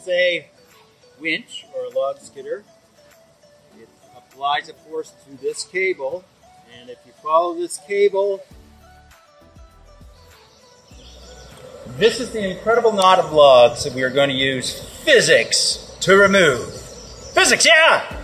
is a winch or a log skidder. It applies a force to this cable, and if you follow this cable, this is the incredible knot of logs that we are going to use physics to remove. Physics, yeah!